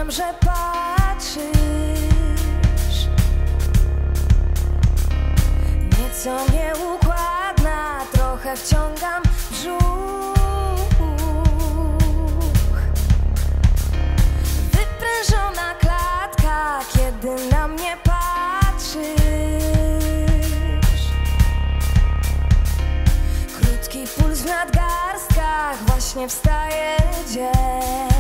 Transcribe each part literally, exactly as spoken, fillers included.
Wiem, że patrzysz, nieco nieukładna, trochę wciągam brzuch. Wyprężona klatka, kiedy na mnie patrzysz. Krótki puls w nadgarstkach, właśnie wstaje dzień.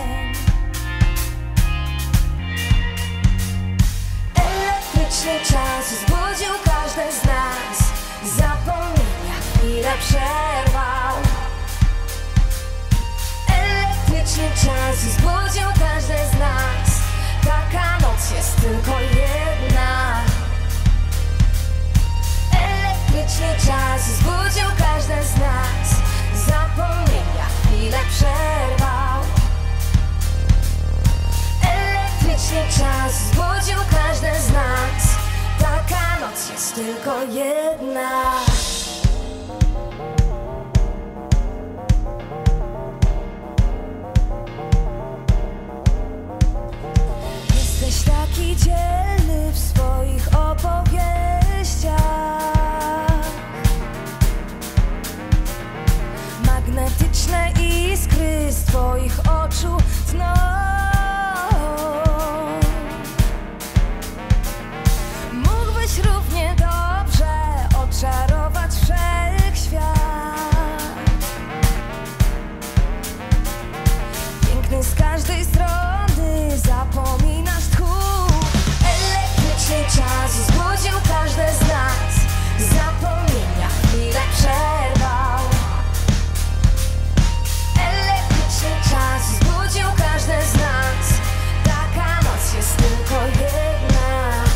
Elektryczny czas zbudził każde z nas, zapomnienia chwilę przerwał. Elektryczny czas zbudził każde z nas, taka noc jest tylko jedna. Elektryczny czas zbudził każde z nas, zapomnienia chwilę przerwał. Elektryczny czas zbudził każde z nas, taka noc jest tylko jedna. Jesteś taki dzielny w swoich opowieściach. Magnetyczne iskry z twoich oczu tną. Mógłbyś równie dobrze oczarować wszechświat. Piękny z każdej strony, zapominasz tchu. Elektryczny czas zbudził każde z nas, zapomnienia chwilę przerwał. Elektryczny czas zbudził każde z nas, taka noc jest tylko jedna.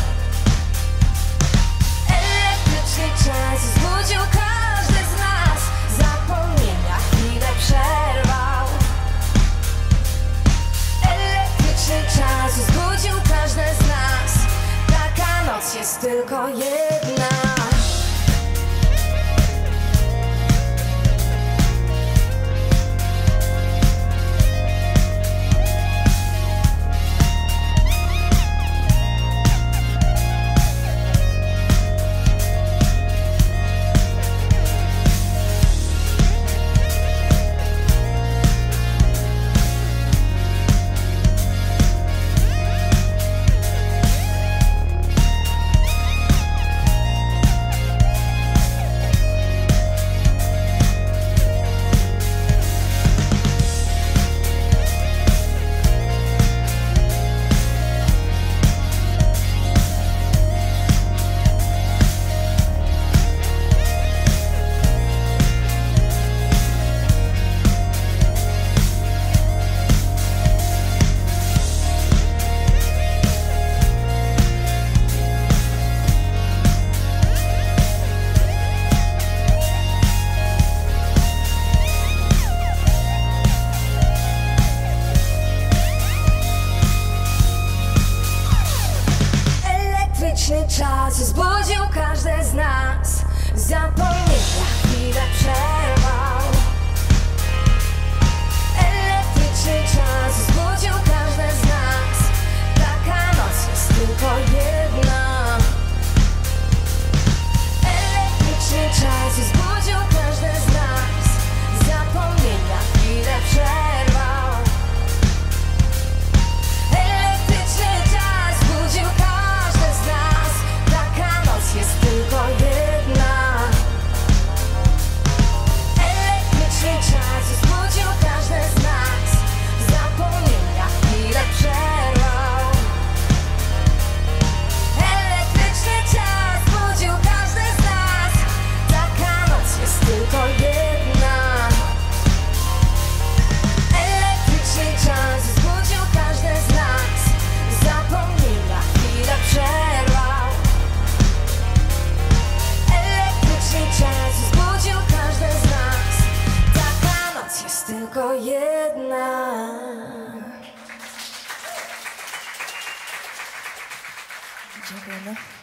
Elektryczny czas zbudził każde z nas, zapomnienia chwilę przerwał. Elektryczny czas zbudził każde z nas, taka noc jest tylko jedna. Elektryczny czas zbudził każde z nas, zapomnienia chwilę przerwał. Elektryczny czas zbudził każde z nas, taka noc jest tylko jedna. Elektryczny czas zbudził każde z nas, zapomnienia chwilę przerwał. Elektryczny czas zbudził każde z nas, taka noc jest tylko jedna. Elektryczny czas zbudził każde z nas, zapomnienia chwilę przerwał. Elektryczny czas zbudził każde z nas, taka noc jest tylko jedna. Elektryczny czas zbudził każde z nas, zapomnienia chwilę przerwał. Elektryczny czas zbudził każde z nas, taka noc jest tylko jedna. Dziękujemy.